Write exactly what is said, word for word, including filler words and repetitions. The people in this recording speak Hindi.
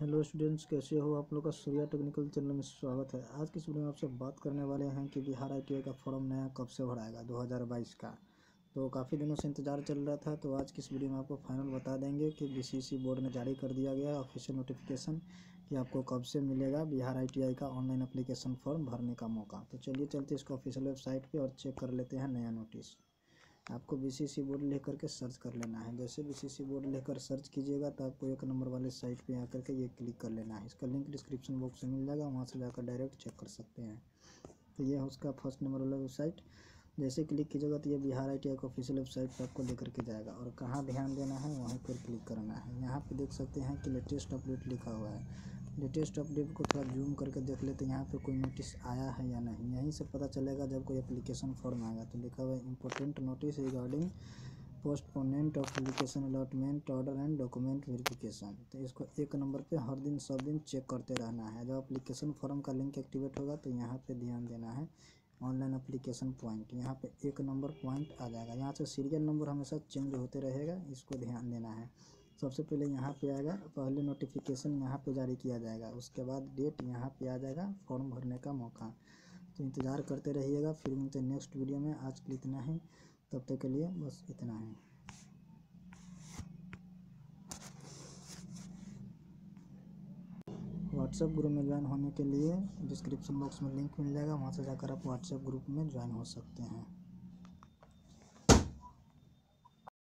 हेलो स्टूडेंट्स, कैसे हो आप लोग का सूर्या टेक्निकल चैनल में स्वागत है। आज की इस वीडियो में आपसे बात करने वाले हैं कि बिहार आईटीआई का फॉर्म नया कब से भराएगा दो हज़ार बाईस का। तो काफ़ी दिनों से इंतज़ार चल रहा था, तो आज की इस वीडियो में आपको फाइनल बता देंगे कि बीसीसी बोर्ड ने जारी कर दिया गया ऑफिशियल नोटिफिकेशन कि आपको कब से मिलेगा बिहार आईटीआई का ऑनलाइन एप्लीकेशन फॉर्म भरने का मौका। तो चलिए चलते इसको ऑफिशियल वेबसाइट पर और चेक कर लेते हैं नया नोटिस। आपको बीसीसी बोर्ड लेकर के सर्च कर लेना है। जैसे बीसीसी बोर्ड लेकर सर्च कीजिएगा तो आपको एक नंबर वाले साइट पे आकर के ये क्लिक कर लेना है। इसका लिंक डिस्क्रिप्शन बॉक्स में मिल जाएगा, वहाँ से जाकर डायरेक्ट चेक कर सकते हैं। तो ये है उसका फर्स्ट नंबर वाला वेबसाइट। जैसे क्लिक कीजिएगा तो ये बिहार आईटीआई का ऑफिशियल वेबसाइट पर आपको लेकर के जाएगा और कहाँ ध्यान देना है वहीं पर क्लिक करना है। यहाँ पे देख सकते हैं कि लेटेस्ट अपडेट लिखा हुआ है। लेटेस्ट अपडेट को थोड़ा जूम करके देख लेते हैं यहाँ पे कोई नोटिस आया है या नहीं। यहीं से पता चलेगा जब कोई एप्लीकेशन फॉर्म आएगा। तो लिखा हुआ है important notice regarding postponement of application allotment order and document verification. तो इसको एक नंबर पे हर दिन सब दिन चेक करते रहना है। जब एप्लीकेशन फॉर्म का लिंक एक्टिवेट होगा तो यहाँ पे ध्यान देना है ऑनलाइन एप्लीकेशन पॉइंट। यहाँ पे एक नंबर पॉइंट आ जाएगा। यहाँ से सीरियल नंबर हमेशा चेंज होते रहेगा, इसको ध्यान देना है। सबसे पहले यहाँ पे आएगा, पहले नोटिफिकेशन यहाँ पे जारी किया जाएगा, उसके बाद डेट यहाँ पे आ जाएगा फॉर्म भरने का मौका। तो इंतज़ार करते रहिएगा। फिर मिलते हैं नेक्स्ट वीडियो में। आज के लिए इतना ही, तब तक के लिए बस इतना ही। व्हाट्सएप ग्रुप में ज्वाइन होने के लिए डिस्क्रिप्शन बॉक्स में लिंक मिल जाएगा, वहाँ से जाकर आप व्हाट्सएप ग्रुप में ज्वाइन हो सकते हैं।